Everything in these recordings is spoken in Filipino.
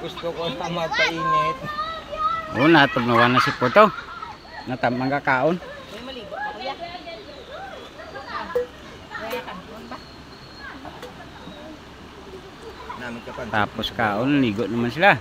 gusto ko na magpainit. Oo, natugnawan na si Puto. Natamang kakaon. May maligo pa kuya. Kaya kanton ba? Namin ka pa. Tapos kaon, ligo naman sila.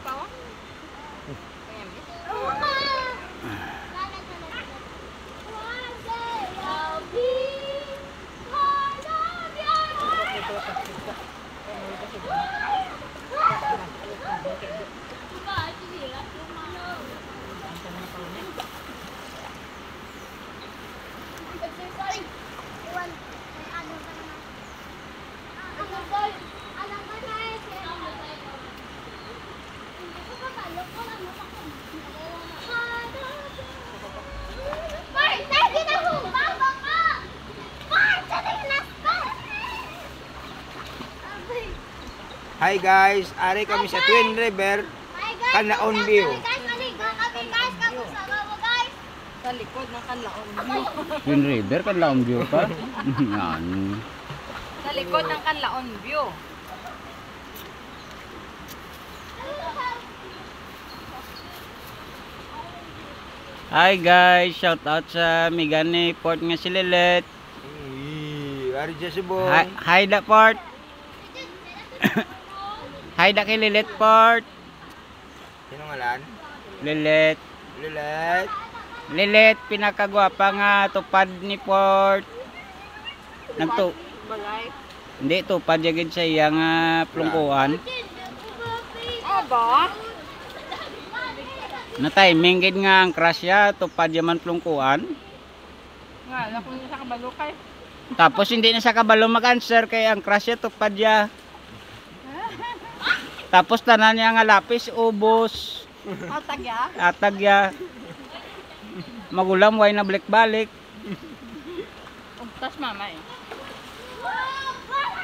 Hi guys, ari kami sa Twin River, Canlaon View. Sa likod ng Canlaon View. Yung river, Canlaon View pa. Yan. Sa likod ng Canlaon View. Hi guys, shout out sa Migani Port nga si Lilet. Ari dyan si Bong. Hi da Port. Hi da kay Lilet Port. Sino ngalan? Lilet. Lilet. Lilet, pinakagwapa nga tupad ni Port. Balay. Hindi, tupad yagid sa iya nga plungkuan. Aba? Na timing gid nga ang crash ya, tupad yaman plungkuan. Nga, nakunin sa kabalukay. Tapos hindi na sa kabalo mag-answer kay ang crash ya, tupad ya. Tapos tanan niya nga lapis, ubos. Atag ya? Atag ya. Magulam, way na balik-balik. Ugtas mama eh.